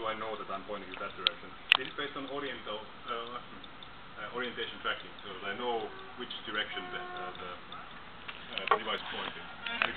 I know that I'm pointing in that direction? This is based on orientation tracking, so that I know which direction the device is pointing.